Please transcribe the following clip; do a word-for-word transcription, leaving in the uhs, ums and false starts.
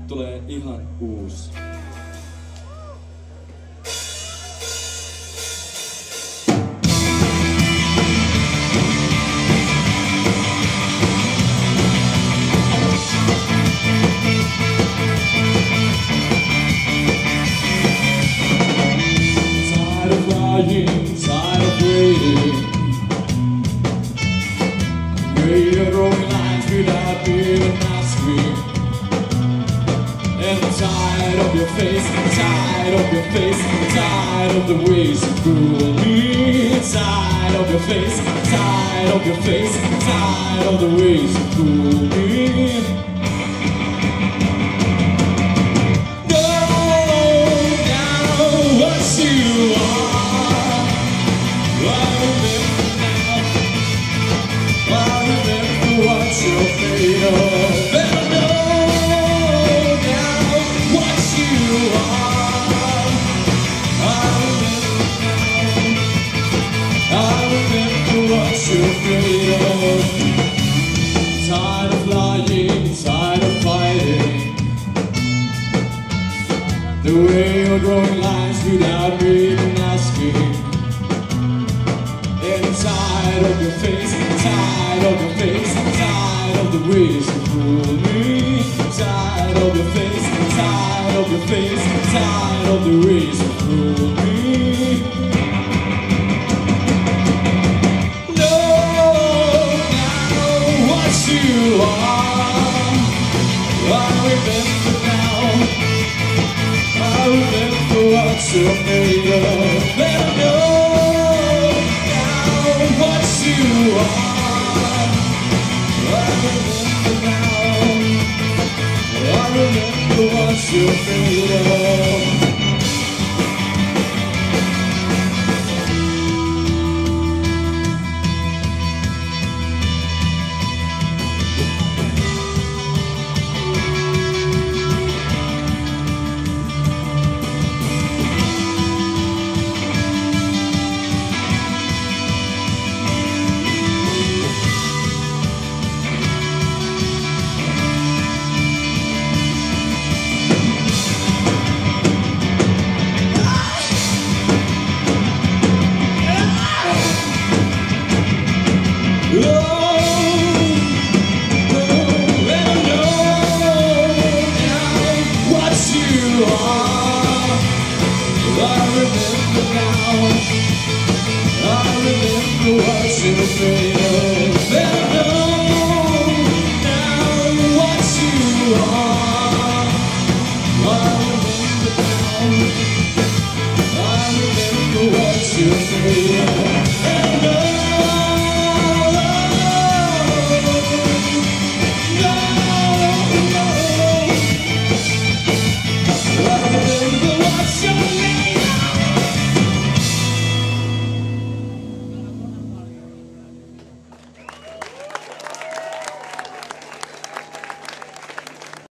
tulee ihan uusi. Tired of waiting, waiting, rolling lines without even asking. And I'm tired of your face, tired of your face, tired of the ways you fool me. Tired of your face, tired of your face, tired of the ways you fool me. Tired of lying, tired of fighting, the way you're drawing lines without me even asking. And I'm tired of your face, tired of your face, tired of the ways you fool me. Tired of your face, tired of your face, tired of the ways you fool me. You are, I remember now, I remember what you're made of. Let I know now what you are. I remember now, I remember what you're made of. You're